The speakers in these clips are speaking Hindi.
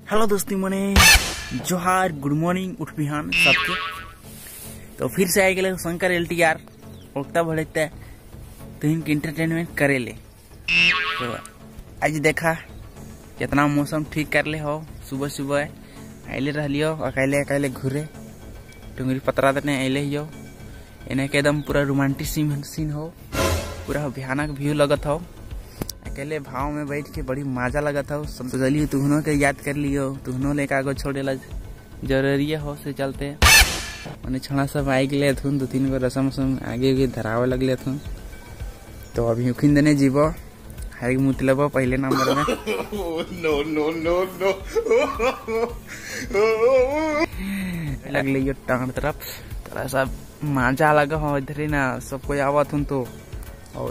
हेलो दोस्ती मने जोहार गुड मॉर्निंग उठ बिहान सबके। तो फिर से आए गए शंकर LTR उठता बढ़ते तो इनके इंटरटेनमेंट करे ले। तो आज देखा कितना मौसम ठीक कर ले हो। सुबह सुबह अले रहियो अकेले अकेले घूरे टुंगरी पतरा देने अले हियो इन्हें के एकदम पूरा रोमांटिक सीन हो। पूरा भयानक व्यू लगत हो। अकेले भाव में बैठ के बड़ी मजा लगत हो। सब सोचलियो तुहनों के याद कर लियो तुहनों ले कागो छोड़े ला जरूरी हो से चलते मैंने छड़ा सब आई गए थुन 2-3 गो रसम आगे धरावे लगले थुन। तो अभी उखिन देने जीवो हर मतलब पहले नंबर में नो नो नो नो लग लियो टांग तरफ थोड़ा सा मजा लगा हो इधर ही ना सब कोई आवत हूँ। तो और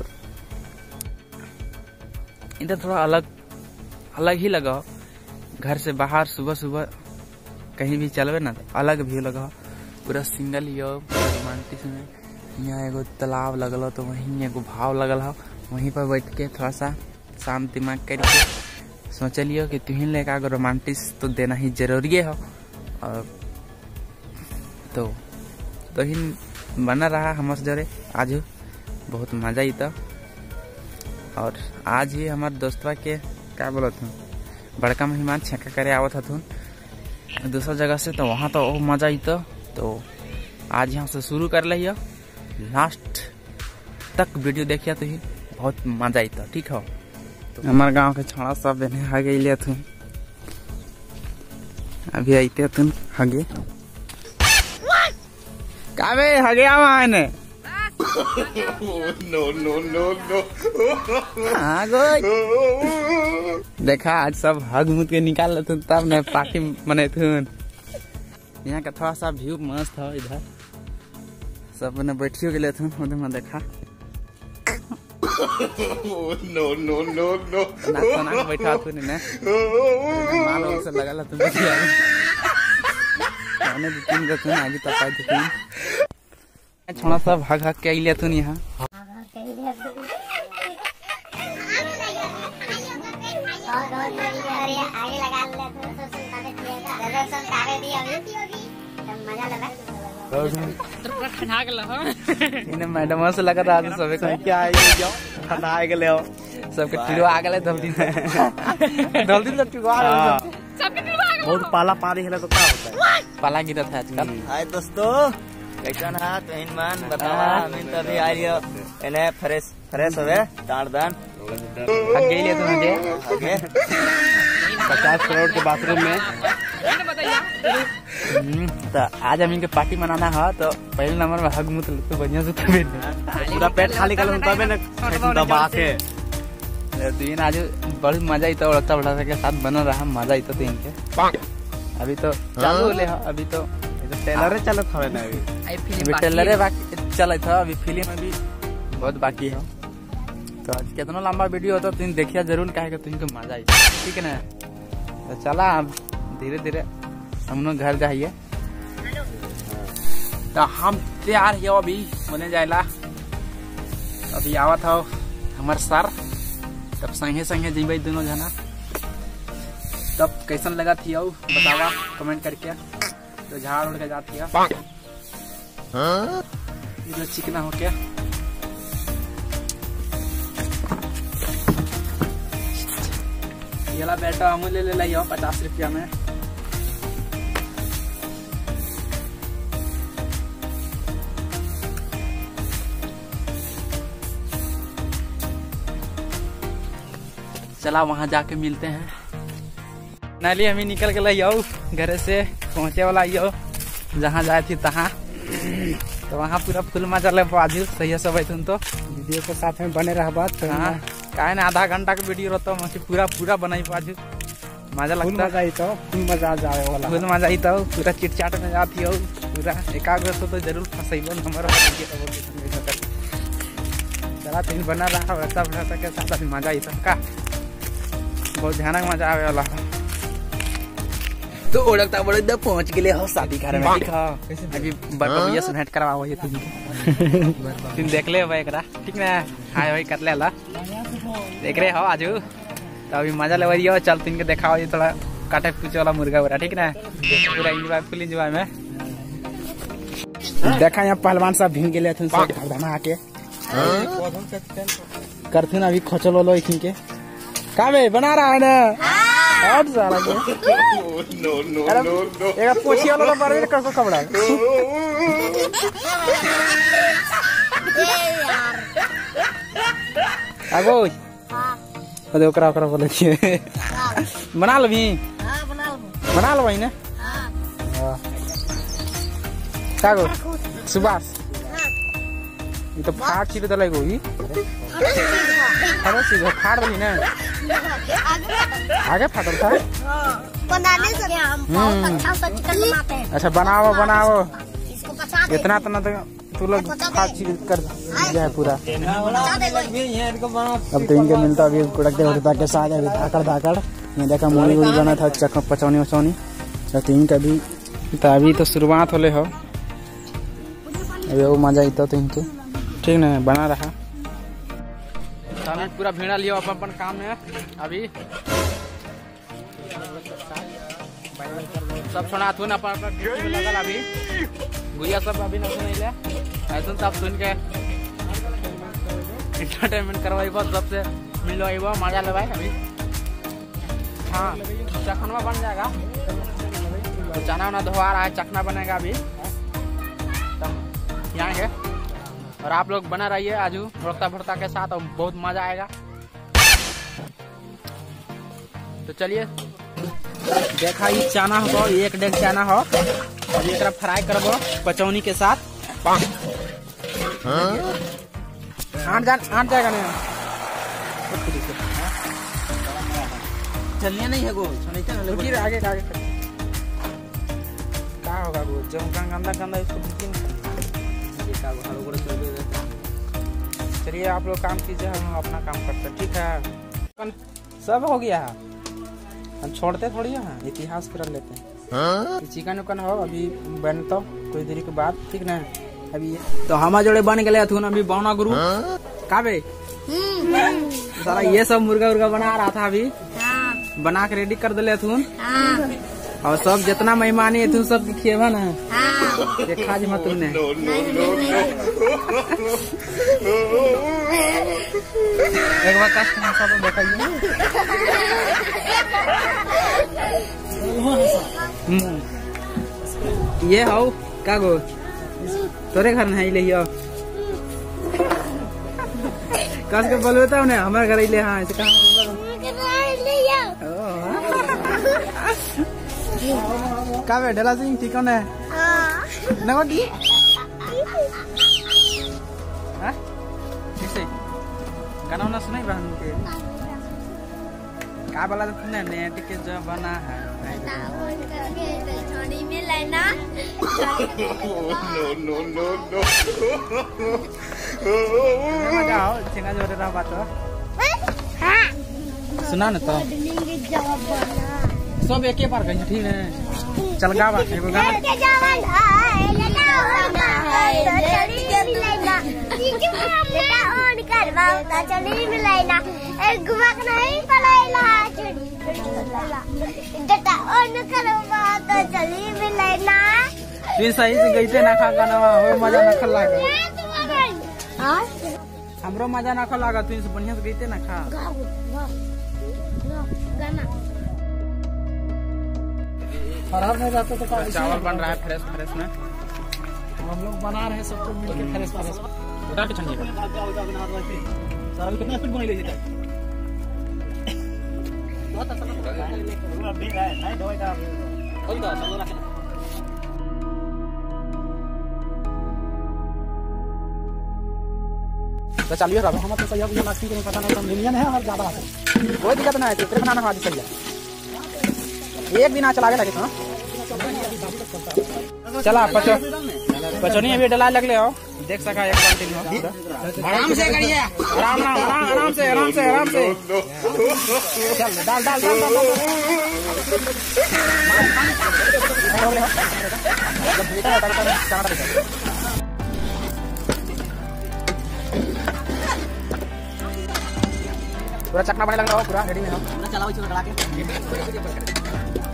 इधर थोड़ा अलग ही लगा हो। घर से बाहर सुबह सुबह कहीं भी चलवे ना तो अलग भी लगा हो। पूरा सिंगल ही हो रोमांटिक में। यहाँ एगो तालाब लगल हो तो वहीं एगो भाव लगल हो। वहीं पर बैठ के थोड़ा सा शांत दिमाग करके सोचलियो कि तुहिन लेकर अगर रोमांटिक तो देना ही जरूरी हो। और तो ही बना रहा हमारे जरे आज बहुत मजा ही था। और आज ही हमारे दोस्तवा के क्या बोलत हूँ बड़का मेहमान छक्का करे आवत हथुन दूसरा जगह से। तो वहाँ तो मजा ही तो आज यहाँ से शुरू कर लिया लास्ट तक वीडियो देखिए तो ही बहुत मजा आई था। ठीक हो। तो हमारे गांव के छोड़ा सब बने हगे ले थुन अभी आते तुम हगे काबे हगे आवा ने नो नो नो नो देखा आज सब हग मुद के निकाल लेते तब ने पार्टी मने थुन। यहाँ का थोड़ा सा व्यू मस्त है। इधर सब ने बैठियो गए थे उधर में देखा नो नो नो नो ना बैठा तू ने मालूम से लगा तुम मैंने 2-3 गो आगे तक आए थे छोड़ा सा भाग भाग के अइले थुन यहाँ। मैडम से लगा था सबे क्या ठंडा आ गए हो सबके टिड़ो आ गए जल्दी जल्दी बहुत पाला पानी है तो क्या होता है पाला गिरा था आजकल। हाय दोस्तों कैसन है कहीं मन बतावा हमें तभी आ रही हो इन्हें फ्रेश होवे टाड़ दान हग गई ले तो मुझे आगे 50 करोड़ के बाथरूम में। तो आज हम इनके पार्टी मनाना है तो पहले नंबर में हग मुत तो बढ़िया से पूरा पेट खाली कर तबे न दबा के दिन आज बड़ी मजा तो उड़ता बढ़ा के साथ बना रहा मजा ही तो इनके अभी तो चालू हो ले अभी तो टेलर चलत हवे ना अभी टेलर चलत था अभी फिल्म में भी बहुत बाकी है। तो आज कितना लंबा वीडियो होता तुम देखिए जरूर कहेगा तुमको मजा आई ठीक है ना। तो चला अब धीरे धीरे हम लोग घर जाइए। तो हम तैयार है अभी होने जाएला अभी आवत हो हमार सर तब संगे संगे जीबे दोनों जना। तब कैसन लगा थी बतावा कमेंट करके। तो झाड़ उड़ के जाती है इधर चिकना हो क्या ये बेटा हम ले लियो 50 रुपया में। चला वहां जाके मिलते हैं। नाली हमें निकल के लियो घर से पहुंचे वाला यो जहाँ जाए थी तहाँ। तो वहाँ पूरा फुल मजा ले बाजू सही है सब तुम तो वीडियो के साथ में बने रह बात। हाँ काहे ना आधा घंटा का वीडियो रहता है पूरा बनाई बाजू मजा लगता है। तो मजा जाए वाला फुल मजा ही तो पूरा चिट चाट में जाती हो पूरा एकाग्र तो जरूर फंसेबो नंबर। चला तुम बना रहा वैसा के साथ अभी मजा ही सबका बहुत भयानक मजा आवे वाला। तो ओढ़ता बड़े पहुंच गए हो शादी घर में। ठीक है अभी भैया से भेंट करवाओ ये तुम देख ले भाई ठीक ना हाय भाई कर ले देख रहे हो आजू। तो अभी मजा ले चल तुम के देखा थोड़ा काटे पीछे वाला मुर्गा पूरा, ठीक ना, पूरा इंजॉय फुल इंजॉय में। देखा यहाँ पहलवान साहब भीम गेले थे धमा आके करथुन अभी खोचल लो इखिन के का बे बना रहा है ना और सारा के एक पोछी वाला पर कर कपड़ा आगो अरे ओकरा ओकरा बोले छिए बना लबी। हां बना लो भाई ने। हां कागो सुभाष ये तो फाट छिरे दले गो ई अरे सीधा फाड़ रही ना आगे फाटल था। बनाने से हम बहुत अच्छा चिकन बनाते हैं। अच्छा बनाओ बनाओ इतना तना तो तू लोग फाट छिरे कर दिया है पूरा। अब तो इनके मिलता अभी कुड़कते उड़ता के साथ अभी धाकड़ ये देखा मूली वूली बना था चक पचौनी वचौनी तो इनका भी तो अभी तो शुरुआत होले हो अभी वो मजा आता तो इनके ठीक ना बना रहा पूरा भेड़ा लियो अपन काम में। अभी सब सुना थुन अपन लगल अभी गुड़िया सब अभी न सुन ऐसा सब सुन के एंटरटेनमेंट करवाई सबसे मिलो मजा ले अभी। हाँ चखनवा बन जाएगा तो चना वना धोआ रहा है चखना बनेगा अभी यहाँ है और आप लोग बना रहिए आजू भड़कता भड़कता के साथ और बहुत मजा आएगा। तो चलिए देखा ये चना हो एक डेग चना हो अभी एक फ्राई करबो पचौनी के साथ। आठ जाएगा नहीं चलिए नहीं है गो आगे क्या होगा वो जब गंदा गंदा इसको चलिए आप लोग काम कीजिए हम अपना काम करते ठीक है। सब हो गया है हम छोड़ते थोड़ी है इतिहास कर लेते हैं। चिकन उकन हो अभी बनता कुछ देरी के बाद ठीक ना। अभी तो हमारे जोड़े बन गए थे अभी बौना गुरु का बे सारा ये सब मुर्गा उर्गा बना रहा था अभी बना के रेडी कर दिले थून और सब जितना मेहमानी है तू सब खिएबा ना खाज मत तुमने एक बार कष्ट में सब देखाइए। ये हो का गो तोरे घर नहीं लियो कस के बोलता हूँ हमारे घर ले। हाँ ऐसे का बे ढेला सिंह ठीक है नगदी कैसे गाना वाना सुनाई बहन के का वाला तो नेट के जो बना है मजा आओ छेंगा जोरे रहा बात सुना ना तो सब एक बार कहीं ठीक है चल गावा एगो गाना सही से गई थे ना खा गाना मजा ना खा लगा हमरो मजा ना खा लगा तू बढ़िया से गई थे ना खा खराब नहीं जाता तो चावल बन रहा है फ्रेश फ्रेश में हम लोग बना रहे हैं सबको मिलकर फ्रेश फ्रेश उधर पीछे नहीं सारा कितना स्पीड बनी लेते बहुत अच्छा तो चलिए अब हम तो सही है लास्टिंग नहीं पता ना मिलियन है और ज्यादा है कोई दिक्कत नहीं है तेरे बनाना है सही है एक दिन आ चला लगे तो चला पचौनी अभी डला लगले हो देख सका एक बाल्टी में आराम से करिए आराम से चल डाल डाल पूरा चकना बने लग रहा हो पूरा रेडी में हो चलाओ इसको डला के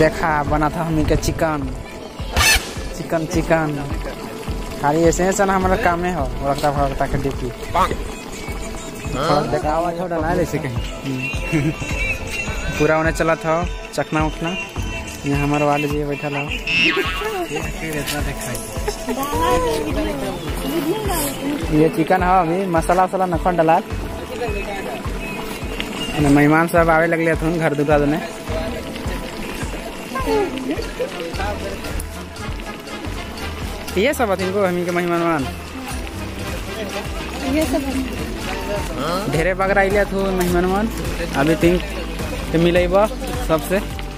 देखा बना था हमी के चिकन चिकन चिकन खाली ऐसे ऐसा ना हमारा काम है हो रखता के डिप्टी देखा आवाज हो डाला ऐसे कहीं पूरा उन्हें चला था चखना उठना यहाँ हमारे वाले जी बैठा ला ये चिकन है अभी मसाला वसाला नखन डाला मेहमान सब आवे लगले थे घर दूसरा दिन ये सब इनको हमी के मेहमान ढेरे बगरा इलिया थो मेहमान अभी तीन मिलेब सबसे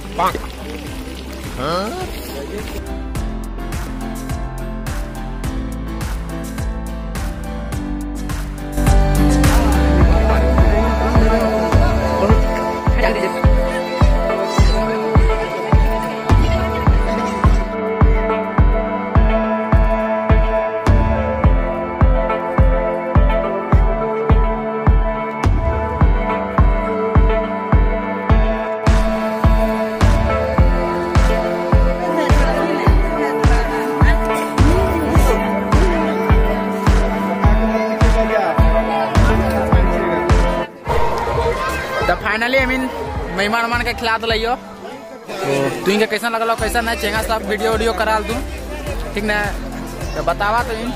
तो फाइनली आई मीन मेहमान के खिला दिलियो तो तुम के कैसा लगल कैसा नहीं चेंगा सब वीडियो करा दूँ ठीक ना तो बतावा तुम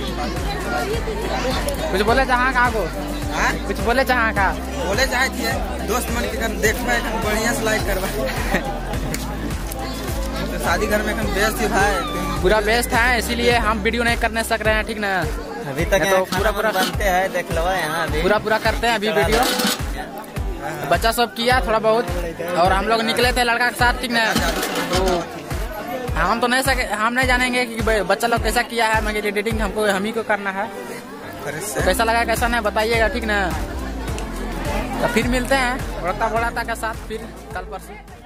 कुछ बोले जहाँ कहाँ को कुछ बोले जहाँ का बोले चाहे थे दोस्त मन के देखबे बढ़िया से लाइक करबे तो शादी घर में व्यस्त थी भाई पूरा व्यस्त है इसीलिए हम वीडियो नहीं करने सक रहे हैं ठीक ना अभी तक तो पूरा बनते हैं देख लो यहाँ पूरा करते हैं अभी वीडियो बच्चा सब किया थोड़ा बहुत और हम लोग निकले थे लड़का के साथ ठीक ना तो हम तो नहीं सके हम नहीं जानेंगे कि बच्चा लोग कैसा किया है मगर एडिटिंग हमको हम ही को करना है तो कैसा लगा कैसा नहीं बताइएगा ठीक ना तो फिर मिलते हैं बड़ा के साथ फिर कल परसों।